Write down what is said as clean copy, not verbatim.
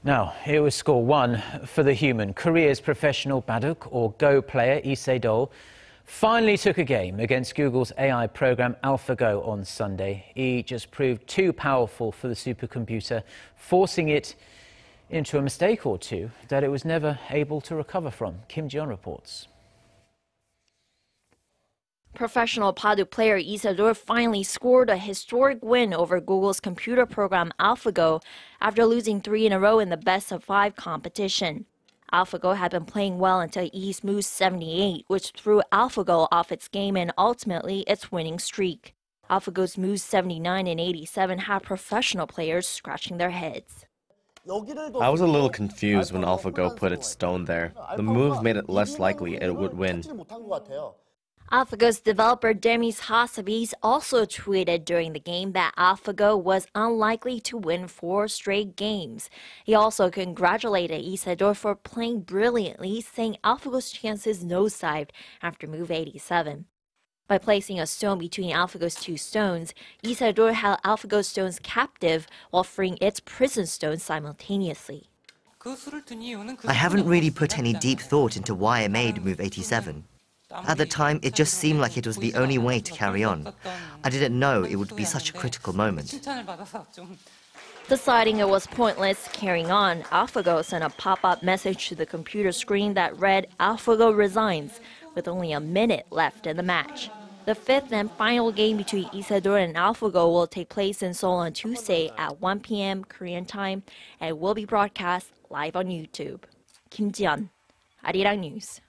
Now, it was score 1 for the human. Korea's Professional Baduk, or Go Player Lee Se-dol, finally took a game against Google's AI program AlphaGo on Sunday. He just proved too powerful for the supercomputer, forcing it into a mistake or two that it was never able to recover from. Ji-yeon reports. Professional Baduk player Lee Se-dol finally scored a historic win over Google's computer program AlphaGo after losing 3 in a row in the best-of-5 competition. AlphaGo had been playing well until Lee's move 78, which threw AlphaGo off its game and ultimately its winning streak. AlphaGo's moves 79 and 87 had professional players scratching their heads. I was a little confused when AlphaGo put its stone there. The move made it less likely it would win. AlphaGo's developer Demis Hassabis also tweeted during the game that AlphaGo was unlikely to win 4 straight games. He also congratulated Lee Se-dol for playing brilliantly, saying AlphaGo's chances nosedived after move 87. By placing a stone between AlphaGo's 2 stones, Lee Se-dol held AlphaGo's stones captive while freeing its prison stones simultaneously. I haven't really put any deep thought into why I made move 87. At the time, it just seemed like it was the only way to carry on. I didn't know it would be such a critical moment. Deciding it was pointless carrying on, AlphaGo sent a pop-up message to the computer screen that read, "AlphaGo resigns," with only a minute left in the match. The 5th and final game between Lee Se-dol and AlphaGo will take place in Seoul on Tuesday at 1 p.m. Korean time and will be broadcast live on YouTube. Ji-yeon, Arirang News.